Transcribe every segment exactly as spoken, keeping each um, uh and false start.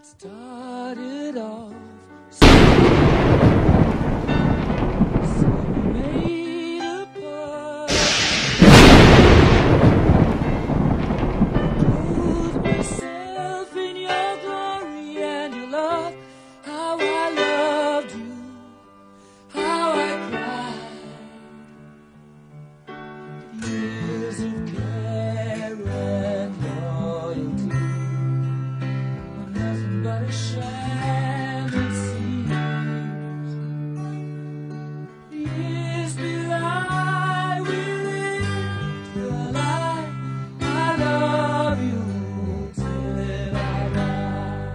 started off so, so we made a part. Clothed myself in your glory and your love. How I loved you, how I cried. Years of care and loyalty were nothing but a sham, it seems. Years belie, we lived the lie. I love you till I die.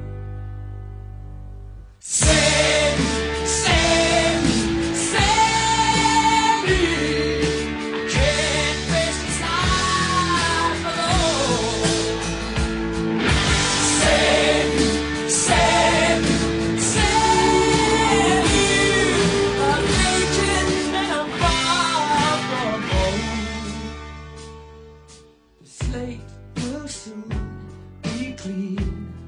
Save me, save me, save me. I can't face this life alone. Save me, save me, save me. I'm naked and I'm far from home. The slate will soon be clean.